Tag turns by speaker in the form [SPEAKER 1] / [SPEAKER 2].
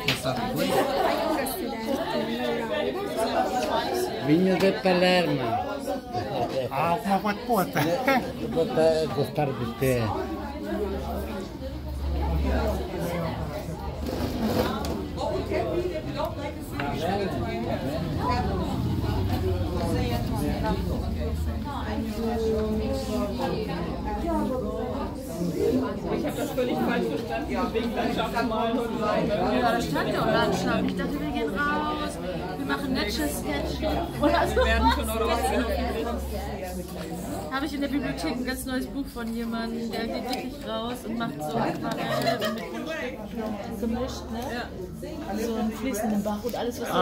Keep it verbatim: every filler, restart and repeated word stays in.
[SPEAKER 1] Vigno del Palermo.
[SPEAKER 2] Ah, ma quel puota.
[SPEAKER 1] Puota costare di te.
[SPEAKER 3] Ich habe das völlig falsch verstanden, wegen Landschaft malen und so.
[SPEAKER 4] Ja, da stand ja auch Landschaft. Ich dachte, wir gehen raus, wir machen nette Sketche.
[SPEAKER 3] Wir werden schon oder was
[SPEAKER 4] Habe ich in der Bibliothek ein ganz neues Buch von jemandem, der geht wirklich raus und macht so Aquarelle und mit Kunststücken gemischt, ne? Ja. So einen fließenden Bach und alles, was